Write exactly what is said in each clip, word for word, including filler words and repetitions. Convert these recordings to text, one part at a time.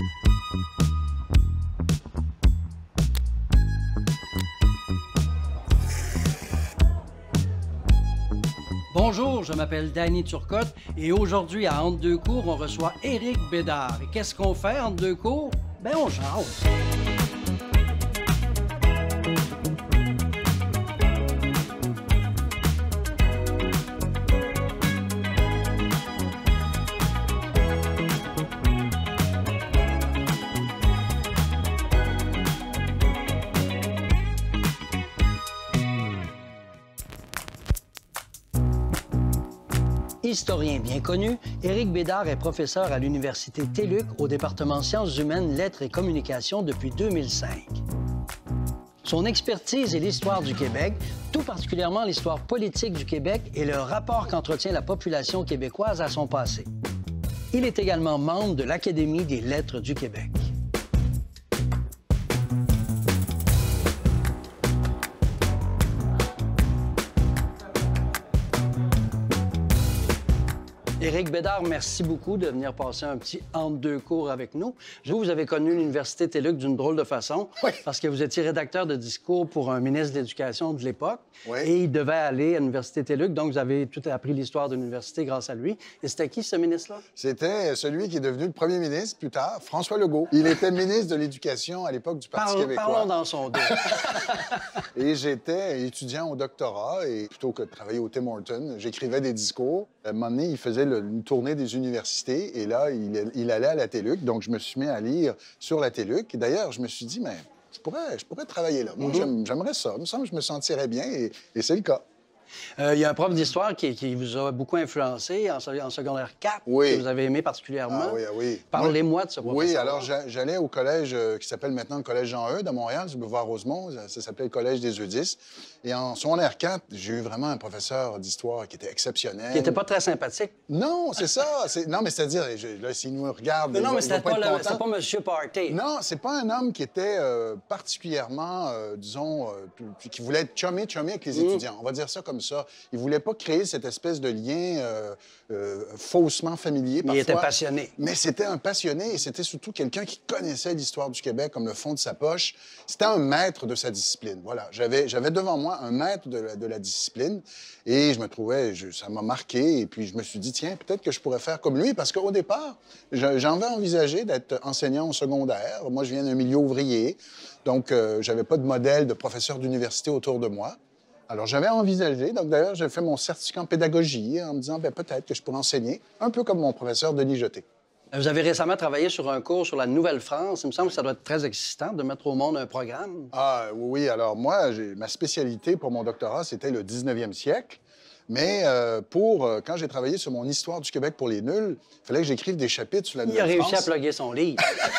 Bonjour, je m'appelle Danny Turcotte et aujourd'hui à Entre deux cours, on reçoit Éric Bédard. Et qu'est-ce qu'on fait entre deux cours? Ben on jase. Historien bien connu, Éric Bédard est professeur à l'Université TÉLUQ au département Sciences humaines, lettres et communications depuis deux mille cinq. Son expertise est l'histoire du Québec, tout particulièrement l'histoire politique du Québec et le rapport qu'entretient la population québécoise à son passé. Il est également membre de l'Académie des lettres du Québec. Éric Bédard, merci beaucoup de venir passer un petit entre deux cours avec nous. Vous, vous avez connu l'Université TÉLUQ d'une drôle de façon, oui. Parce que vous étiez rédacteur de discours pour un ministre de l'Éducation de l'époque, oui. Et il devait aller à l'Université TÉLUQ, donc vous avez tout appris l'histoire de l'université grâce à lui. Et c'était qui, ce ministre-là? C'était celui qui est devenu le premier ministre plus tard, François Legault. Il était ministre de l'Éducation à l'époque du Parti Parle, québécois. Parlons dans son dos. Et j'étais étudiant au doctorat et plutôt que de travailler au Tim Hortons, j'écrivais des discours. À un moment donné, il faisait le, une tournée des universités et là, il, il allait à la TÉLUQ. Donc, je me suis mis à lire sur la TÉLUQ. Et d'ailleurs, je me suis dit, mais je pourrais, je pourrais travailler là. Moi, mm-hmm. j'aimerais ça. Il me semble que je me sentirais bien et, et c'est le cas. Euh, il y a un prof d'histoire qui, qui vous a beaucoup influencé en, en secondaire quatre, oui. que vous avez aimé particulièrement. Ah oui, ah oui. Parlez-moi de ce professeur. Oui, alors j'allais au collège euh, qui s'appelle maintenant le Collège Jean-Eudes à Montréal, sur le boulevard Rosemont. Ça, ça s'appelait le Collège des Eudisses. Et en secondaire quatre, j'ai eu vraiment un professeur d'histoire qui était exceptionnel. Qui n'était pas très sympathique. Non, c'est ça. Non, mais c'est-à-dire, là, s'il nous regarde... Mais non, il mais c'était pas, pas, pas, pas Monsieur Party. Non, c'est pas un homme qui était euh, particulièrement, euh, disons, euh, qui voulait être chummy-chummy avec les mmh. étudiants. On va dire ça comme ça. Il voulait pas créer cette espèce de lien euh, euh, faussement familier, parfois. Il était passionné. Mais c'était un passionné et c'était surtout quelqu'un qui connaissait l'histoire du Québec comme le fond de sa poche. C'était un maître de sa discipline. Voilà. J'avais, j'avais devant moi un maître de la, de la discipline et je me trouvais, je, ça m'a marqué et puis je me suis dit, tiens, peut-être que je pourrais faire comme lui parce qu'au départ, j'avais envisagé d'être enseignant au secondaire. Moi, je viens d'un milieu ouvrier, donc euh, j'avais pas de modèle de professeur d'université autour de moi. Alors, j'avais envisagé, donc d'ailleurs, j'ai fait mon certificat en pédagogie en me disant, bien, peut-être que je pourrais enseigner, un peu comme mon professeur Denis Jeté. Vous avez récemment travaillé sur un cours sur la Nouvelle-France. Il me semble que ça doit être très excitant de mettre au monde un programme. Ah oui, alors moi, ma spécialité pour mon doctorat, c'était le dix-neuvième siècle. Mais euh, pour euh, quand j'ai travaillé sur mon histoire du Québec pour les nuls, il fallait que j'écrive des chapitres sur la Nouvelle-France. Il a réussi à plugger son livre.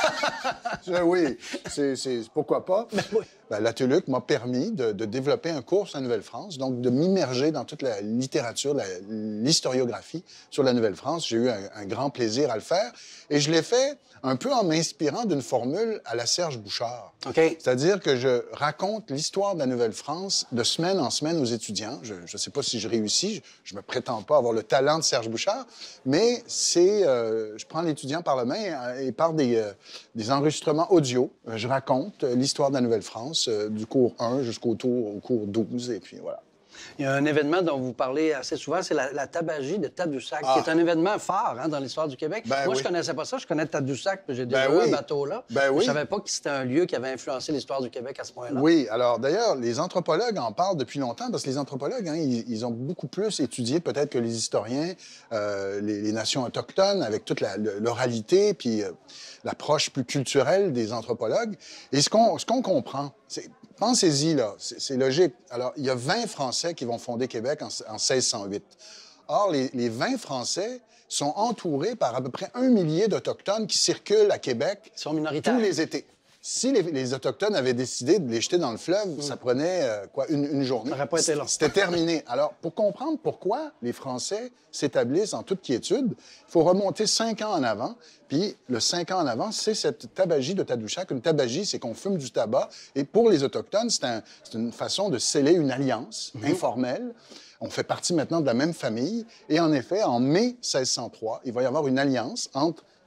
Oui, c'est, c'est, pourquoi pas. Ben oui. Ben, la TÉLUQ m'a permis de, de développer un cours sur la Nouvelle-France, donc de m'immerger dans toute la littérature, la, l'historiographie sur la Nouvelle-France. J'ai eu un, un grand plaisir à le faire. Et je l'ai fait un peu en m'inspirant d'une formule à la Serge Bouchard. Okay. C'est-à-dire que je raconte l'histoire de la Nouvelle-France de semaine en semaine aux étudiants. Je ne sais pas si je réussis, je ne me prétends pas avoir le talent de Serge Bouchard, mais c'est, euh, je prends l'étudiant par la main et par des, euh, des enregistrements audio, je raconte l'histoire de la Nouvelle-France, euh, du cours un jusqu'au tour, au cours douze, et puis voilà. Il y a un événement dont vous parlez assez souvent, c'est la, la tabagie de Tadoussac, ah. qui est un événement fort hein, dans l'histoire du Québec. Ben Moi, oui. je connaissais pas ça. Je connais Tadoussac, puis j'ai déjà ben eu oui. un bateau là. Ben oui. Je savais pas que c'était un lieu qui avait influencé l'histoire du Québec à ce point-là. Oui, alors d'ailleurs, les anthropologues en parlent depuis longtemps, parce que les anthropologues, hein, ils, ils ont beaucoup plus étudié peut-être que les historiens, euh, les, les nations autochtones, avec toute la, l'oralité, puis euh, l'approche plus culturelle des anthropologues. Et ce qu'on, ce qu'on comprend, c'est... Pensez-y, là, c'est logique. Alors, il y a vingt Français qui vont fonder Québec en, en seize cent huit. Or, les, les vingt Français sont entourés par à peu près un millier d'Autochtones qui circulent à Québec Ils sont minoritaires. tous les étés. Si les, les Autochtones avaient décidé de les jeter dans le fleuve, mmh. ça prenait euh, quoi, une, une journée. Ça n'aurait pas été long. C'était terminé. Alors, pour comprendre pourquoi les Français s'établissent en toute quiétude, il faut remonter cinq ans en avant. Puis, le cinq ans en avant, c'est cette tabagie de Tadoussac. Une tabagie, c'est qu'on fume du tabac. Et pour les Autochtones, c'est un, une façon de sceller une alliance mmh. informelle. On fait partie maintenant de la même famille. Et en effet, en mai seize cent trois, il va y avoir une alliance entre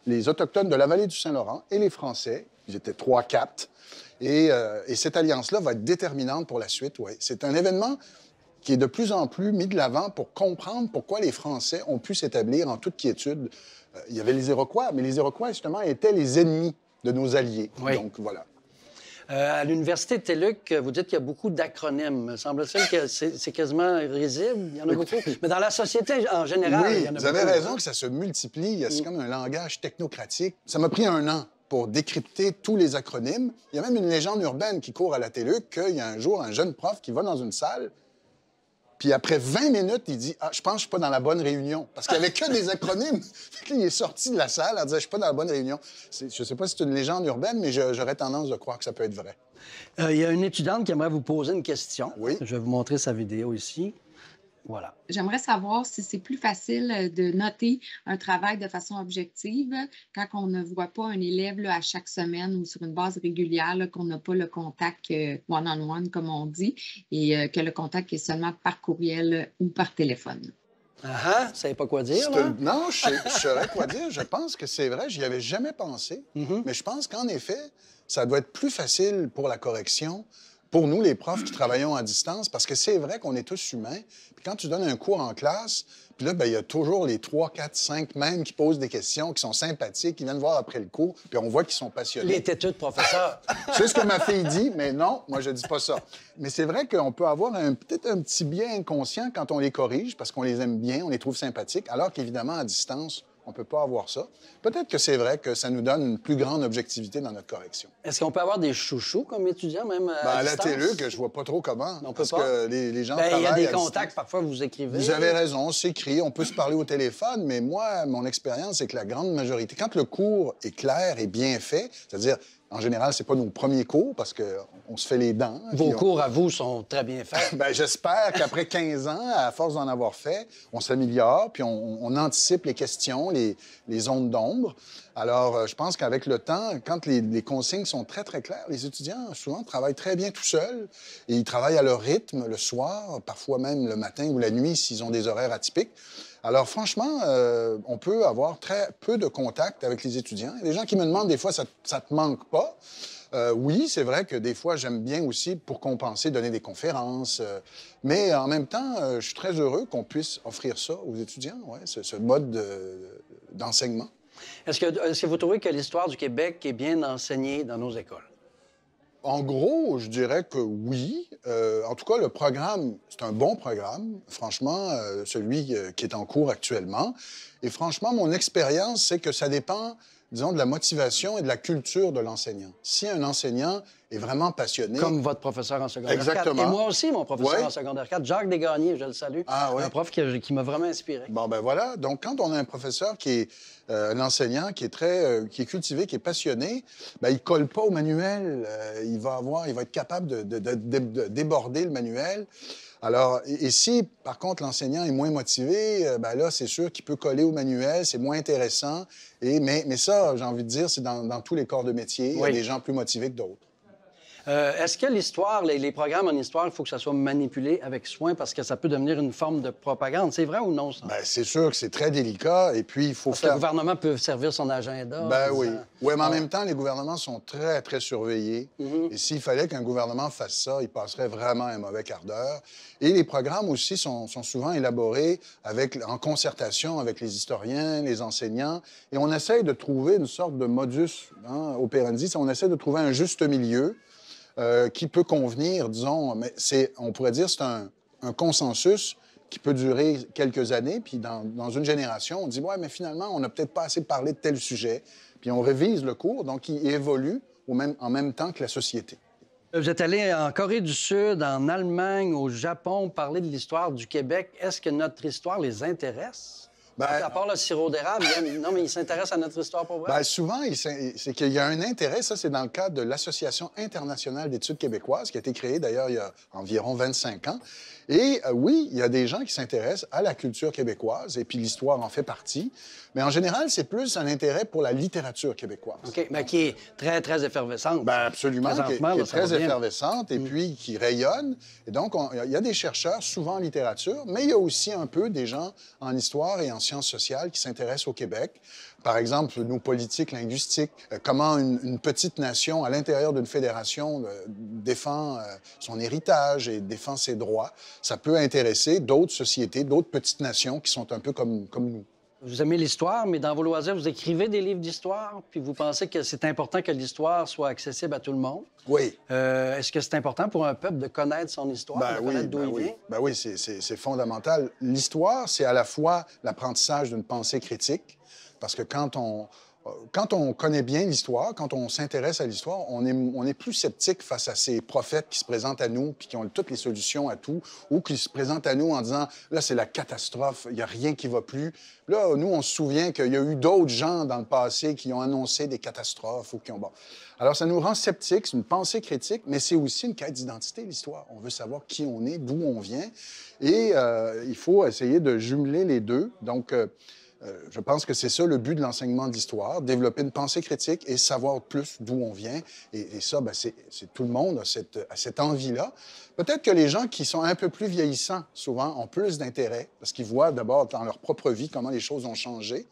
les Autochtones de la vallée du Saint-Laurent et les Français. Ils étaient trois, quatre. Et, euh, et cette alliance-là va être déterminante pour la suite, oui. C'est un événement qui est de plus en plus mis de l'avant pour comprendre pourquoi les Français ont pu s'établir en toute quiétude. Euh, il y avait les Iroquois, mais les Iroquois, justement, étaient les ennemis de nos alliés. Oui. Donc, voilà. Euh, à l'Université de TÉLUQ, vous dites qu'il y a beaucoup d'acronymes. Semble-t-il que c'est quasiment risible. Il y en a beaucoup. Mais dans la société en général, oui, il y en a vous beaucoup. avez raison que ça se multiplie. C'est mm. comme un langage technocratique. Ça m'a pris un an pour décrypter tous les acronymes. Il y a même une légende urbaine qui court à la TÉLUQ qu'il y a un jour un jeune prof qui va dans une salle, puis après vingt minutes, il dit « Ah, je pense que je suis pas dans la bonne réunion. » Parce qu'il n'y avait que des acronymes. Il est sorti de la salle en disant « Je suis pas dans la bonne réunion. » Je ne sais pas si c'est une légende urbaine, mais j'aurais tendance de croire que ça peut être vrai. Euh, il y a une étudiante qui aimerait vous poser une question. Oui. Je vais vous montrer sa vidéo ici. Voilà. J'aimerais savoir si c'est plus facile de noter un travail de façon objective quand on ne voit pas un élève là, à chaque semaine ou sur une base régulière, qu'on n'a pas le contact euh, one-on-one, comme on dit, et euh, que le contact est seulement par courriel ou par téléphone. Ah ah, vous ne savez pas quoi dire, là? Non, je, je saurais quoi dire. Je pense que c'est vrai, j'y avais jamais pensé. Mm-hmm. Mais je pense qu'en effet, ça doit être plus facile pour la correction, pour nous, les profs qui travaillons à distance, parce que c'est vrai qu'on est tous humains. Puis quand tu donnes un cours en classe, puis là, il y a toujours les trois, quatre, cinq mêmes qui posent des questions, qui sont sympathiques, qui viennent voir après le cours, puis on voit qu'ils sont passionnés. Les têteux de professeur. C'est ce que ma fille dit, mais non, moi, je dis pas ça. Mais c'est vrai qu'on peut avoir peut-être un petit biais inconscient quand on les corrige, parce qu'on les aime bien, on les trouve sympathiques, alors qu'évidemment, à distance, on ne peut pas avoir ça. Peut-être que c'est vrai que ça nous donne une plus grande objectivité dans notre correction. Est-ce qu'on peut avoir des chouchous comme étudiant, même à, ben, à distance? la TÉLUQ, je vois pas trop comment. On peut parce pas. que les, les gens ben, travaillent. Il y a des à contacts, distance. parfois vous écrivez. Vous avez raison, on s'écrit, on peut se parler au téléphone, mais moi, mon expérience, c'est que la grande majorité, quand le cours est clair et bien fait, c'est-à-dire, en général, c'est pas nos premiers cours parce qu'on se fait les dents. Vos on... cours à vous sont très bien faits. ben, j'espère qu'après quinze ans, à force d'en avoir fait, on s'améliore, puis on, on anticipe les questions, les, les zones d'ombre. Alors, je pense qu'avec le temps, quand les, les consignes sont très, très claires, les étudiants, souvent, travaillent très bien tout seuls et ils travaillent à leur rythme le soir, parfois même le matin ou la nuit s'ils ont des horaires atypiques. Alors, franchement, euh, on peut avoir très peu de contact avec les étudiants. Il y a des gens qui me demandent, des fois, ça ne te manque pas? Euh, oui, c'est vrai que des fois, j'aime bien aussi, pour compenser, donner des conférences. Euh, mais en même temps, euh, je suis très heureux qu'on puisse offrir ça aux étudiants, ouais, ce, ce mode d'enseignement. Est-ce que, est-ce que vous trouvez que l'histoire du Québec est bien enseignée dans nos écoles? En gros, je dirais que oui. Euh, en tout cas, le programme, c'est un bon programme, franchement, euh, celui euh, qui est en cours actuellement. Et franchement, mon expérience, c'est que ça dépend, disons, de la motivation et de la culture de l'enseignant. Si un enseignant est vraiment passionné... Comme votre professeur en secondaire Exactement. quatre. Et moi aussi, mon professeur ouais. en secondaire quatre, Jacques Desgagnés, je le salue. Ah, ouais. Un prof qui, qui m'a vraiment inspiré. Bon, ben voilà. Donc, quand on a un professeur qui est euh, un enseignant qui est très, euh, qui est cultivé, qui est passionné, ben, il colle pas au manuel. Euh, il va avoir, il va être capable de, de, de, de, de déborder le manuel. Alors, et, et si, par contre, l'enseignant est moins motivé, euh, ben là, c'est sûr qu'il peut coller au manuel, c'est moins intéressant. Et, mais, mais ça, j'ai envie de dire, c'est dans, dans tous les corps de métier. Oui. Il y a des gens plus motivés que d'autres. Euh, Est-ce que l'histoire, les, les programmes en histoire, il faut que ça soit manipulé avec soin parce que ça peut devenir une forme de propagande? C'est vrai ou non, ça? Bien, c'est sûr que c'est très délicat et puis il faut parce faire... que le gouvernement peut servir son agenda. Ben oui. Ça... Oui, mais en ah. même temps, les gouvernements sont très, très surveillés. Mm-hmm. Et s'il fallait qu'un gouvernement fasse ça, il passerait vraiment un mauvais quart d'heure. Et les programmes aussi sont, sont souvent élaborés avec, en concertation avec les historiens, les enseignants. Et on essaye de trouver une sorte de modus hein, operandi. On essaie de trouver un juste milieu. Euh, qui peut convenir, disons, mais c'est, on pourrait dire c'est un, un consensus qui peut durer quelques années, puis dans, dans une génération, on dit « ouais, mais finalement, on n'a peut-être pas assez parlé de tel sujet », puis on révise le cours, donc il évolue au même, en même temps que la société. Vous êtes allé en Corée du Sud, en Allemagne, au Japon, parler de l'histoire du Québec. Est-ce que notre histoire les intéresse? Ben, à part le sirop d'érable, non, mais ils s'intéressent à notre histoire pour vrai? Bien, souvent, c'est qu'il y a un intérêt. Ça, c'est dans le cadre de l'Association internationale d'études québécoises, qui a été créée, d'ailleurs, il y a environ vingt-cinq ans. Et euh, oui, il y a des gens qui s'intéressent à la culture québécoise, et puis l'histoire en fait partie. Mais en général, c'est plus un intérêt pour la littérature québécoise. OK, mais qui est très, très effervescente. Bien, absolument, qui est, qui est là, très effervescente, et mm. puis qui rayonne. Et donc, il y a des chercheurs, souvent en littérature, mais il y a aussi un peu des gens en histoire et en sciences sociales qui s'intéressent au Québec. Par exemple, nos politiques linguistiques, euh, comment une, une petite nation à l'intérieur d'une fédération euh, défend euh, son héritage et défend ses droits. Ça peut intéresser d'autres sociétés, d'autres petites nations qui sont un peu comme, comme nous. Vous aimez l'histoire, mais dans vos loisirs, vous écrivez des livres d'histoire, puis vous pensez que c'est important que l'histoire soit accessible à tout le monde. Oui. Euh, est-ce que c'est important pour un peuple de connaître son histoire, Ben de oui, connaître d'où ben il oui. vient? Ben oui, c'est- c'est c'est fondamental. L'histoire, c'est à la fois l'apprentissage d'une pensée critique, parce que quand on, quand on connaît bien l'histoire, quand on s'intéresse à l'histoire, on est, on est plus sceptique face à ces prophètes qui se présentent à nous puis qui ont toutes les solutions à tout, ou qui se présentent à nous en disant « là, c'est la catastrophe, il n'y a rien qui va plus ». Là, nous, on se souvient qu'il y a eu d'autres gens dans le passé qui ont annoncé des catastrophes ou qui ont... Bon. Alors, ça nous rend sceptiques, c'est une pensée critique, mais c'est aussi une quête d'identité, l'histoire. On veut savoir qui on est, d'où on vient, et euh, il faut essayer de jumeler les deux. Donc, euh, Euh, je pense que c'est ça le but de l'enseignement de l'histoire, développer une pensée critique et savoir plus d'où on vient. Et, et ça, ben, c'est tout le monde a cette, a cette envie-là. Peut-être que les gens qui sont un peu plus vieillissants, souvent, ont plus d'intérêt, parce qu'ils voient d'abord dans leur propre vie comment les choses ont changé.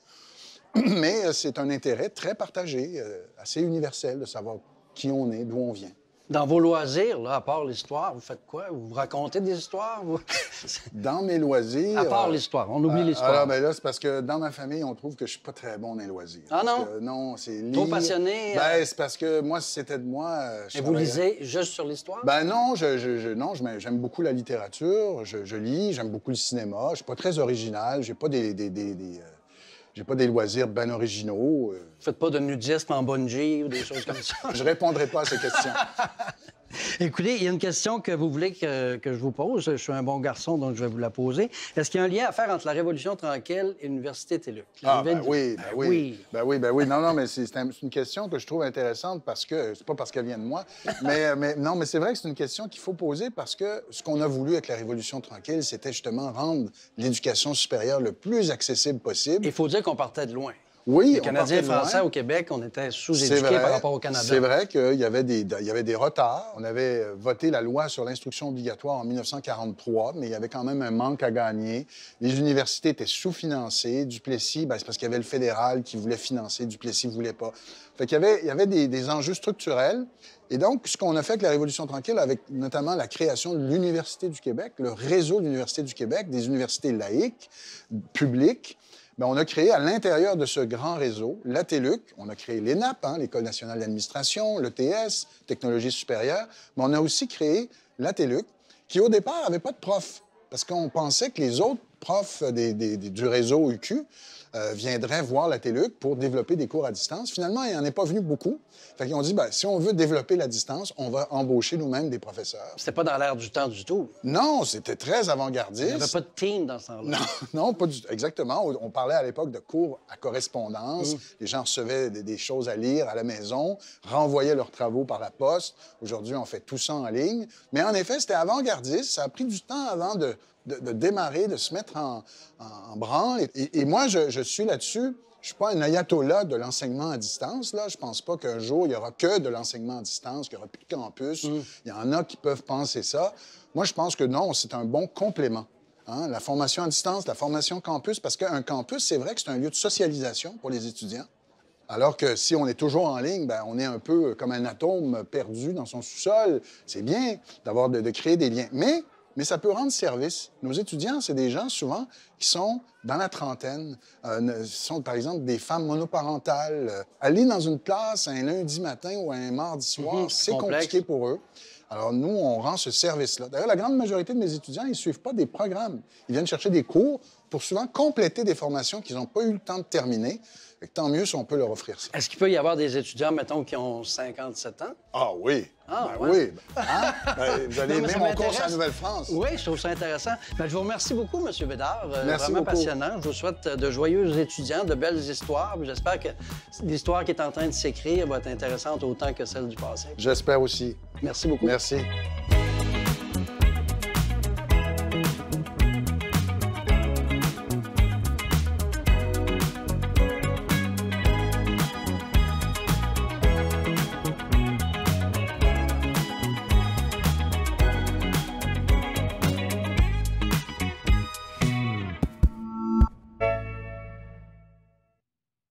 Mais c'est un intérêt très partagé, euh, assez universel, de savoir qui on est, d'où on vient. Dans vos loisirs, là, à part l'histoire, vous faites quoi? Vous racontez des histoires? Vous... Dans mes loisirs... À part euh, l'histoire, on oublie euh, l'histoire. Alors, ben là, c'est parce que dans ma famille, on trouve que je suis pas très bon dans les loisirs. Ah non? Parce que, non, c'est lire... Trop passionné? Ben, euh... c'est parce que moi, si c'était de moi... Euh, je Et vous travaillerais... lisez juste sur l'histoire? Ben non, je, je, je, non, j'aime beaucoup la littérature, je, je lis, j'aime beaucoup le cinéma. Je suis pas très original, j'ai pas des... des, des, des euh... J'ai pas des loisirs bien originaux. Vous faites pas de nudisme en bungee ou des choses comme ça? Je répondrai pas à ces questions. Écoutez, il y a une question que vous voulez que, que je vous pose. Je suis un bon garçon, donc je vais vous la poser. Est-ce qu'il y a un lien à faire entre la Révolution tranquille et l'Université TÉLUQ? Ah, ben oui, ben, ben oui. oui. Ben oui, ben oui. Non, non, mais c'est un, une question que je trouve intéressante parce que, c'est pas parce qu'elle vient de moi, mais, mais non, mais c'est vrai que c'est une question qu'il faut poser parce que ce qu'on a voulu avec la Révolution tranquille, c'était justement rendre l'éducation supérieure le plus accessible possible. Il faut dire qu'on partait de loin. Oui, les Canadiens et on partait de Français loin. au Québec, on était sous-éduqués par rapport au Canada. C'est vrai qu'il y avait des, il y avait des retards. On avait voté la loi sur l'instruction obligatoire en mille neuf cent quarante-trois, mais il y avait quand même un manque à gagner. Les universités étaient sous-financées. Duplessis, ben, c'est parce qu'il y avait le fédéral qui voulait financer. Duplessis ne voulait pas. Fait qu'il y avait, il y avait des, des enjeux structurels. Et donc, ce qu'on a fait avec la Révolution tranquille, avec notamment la création de l'Université du Québec, le réseau de l'Université du Québec, des universités laïques, publiques, bien, on a créé à l'intérieur de ce grand réseau la TÉLUQ, on a créé l'E N A P, hein, l'École nationale d'administration, l'E T S, Technologie supérieure, mais on a aussi créé la TÉLUQ, qui au départ n'avait pas de profs, parce qu'on pensait que les autres profs des, des, des, du réseau U Q euh, viendraient voir la TÉLUQ pour développer des cours à distance. Finalement, il n'y en a pas venu beaucoup. Fait qu'ils ont dit, bien, si on veut développer la distance, on va embaucher nous-mêmes des professeurs. C'était pas dans l'air du temps du tout. Non, c'était très avant-gardiste. Il n'y avait pas de team dans ce temps-là. Non, non, pas du tout. Exactement. On parlait à l'époque de cours à correspondance. Mmh. Les gens recevaient des, des choses à lire à la maison, renvoyaient leurs travaux par la poste. Aujourd'hui, on fait tout ça en ligne. Mais en effet, c'était avant-gardiste. Ça a pris du temps avant de, de, de démarrer, de se mettre en, en, en branle. Et, et moi, je, je suis là-dessus. Je ne suis pas un ayatollah de l'enseignement à distance. Là. Je ne pense pas qu'un jour, il n'y aura que de l'enseignement à distance, qu'il n'y aura plus de campus. Mm. Il y en a qui peuvent penser ça. Moi, je pense que non, c'est un bon complément. Hein? La formation à distance, la formation campus, parce qu'un campus, c'est vrai que c'est un lieu de socialisation pour les étudiants. Alors que si on est toujours en ligne, bien, on est un peu comme un atome perdu dans son sous-sol. C'est bien d'avoir de, de créer des liens. Mais... Mais ça peut rendre service. Nos étudiants, c'est des gens souvent qui sont dans la trentaine, euh, sont par exemple des femmes monoparentales. Euh, aller dans une classe un lundi matin ou un mardi soir, mmh, c'est compliqué pour eux. Alors nous, on rend ce service-là. D'ailleurs, la grande majorité de mes étudiants, ils ne suivent pas des programmes. Ils viennent chercher des cours pour souvent compléter des formations qu'ils n'ont pas eu le temps de terminer. Fait que tant mieux si on peut leur offrir ça. Est-ce qu'il peut y avoir des étudiants, mettons, qui ont cinquante-sept ans? Ah oui! Ah, ben ouais. oui! Hein? Ben, vous allez non, aimer mon cours sur la Nouvelle-France. Oui, je trouve ça intéressant. Ben, je vous remercie beaucoup, M. Bédard. Merci Vraiment beaucoup. passionnant. Je vous souhaite de joyeux étudiants, de belles histoires. J'espère que l'histoire qui est en train de s'écrire va être intéressante autant que celle du passé. J'espère aussi. Merci beaucoup. Merci.